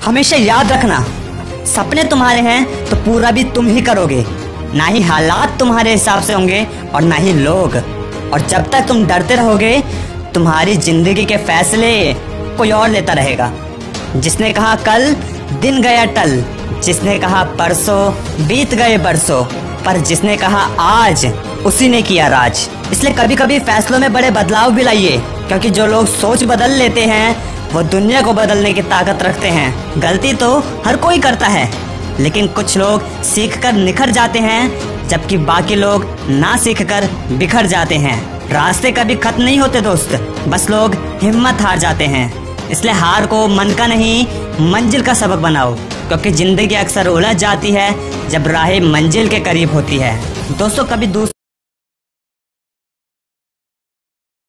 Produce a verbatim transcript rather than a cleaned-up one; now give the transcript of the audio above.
हमेशा याद रखना, सपने तुम्हारे हैं तो पूरा भी तुम ही करोगे, ना ही हालात तुम्हारे हिसाब से होंगे और ना ही लोग। और जब तक तुम डरते रहोगे तुम्हारी जिंदगी के फैसले कोई और लेता रहेगा। जिसने कहा कल दिन गया टल, जिसने कहा परसों बीत गए बरसों, पर जिसने कहा आज उसी ने किया राज। इसलिए कभी कभी फैसलों में बड़े बदलाव भी लाइए, क्योंकि जो लोग सोच बदल लेते हैं वो दुनिया को बदलने की ताकत रखते हैं। गलती तो हर कोई करता है, लेकिन कुछ लोग सीख कर निखर जाते हैं, जबकि बाकी लोग ना सीख कर बिखर जाते हैं। रास्ते कभी खत्म नहीं होते दोस्त, बस लोग हिम्मत हार जाते हैं। इसलिए हार को मन का नहीं मंजिल का सबक बनाओ, क्योंकि जिंदगी अक्सर उलझ जाती है जब राहें मंजिल के करीब होती है। दोस्तों कभी दूसरे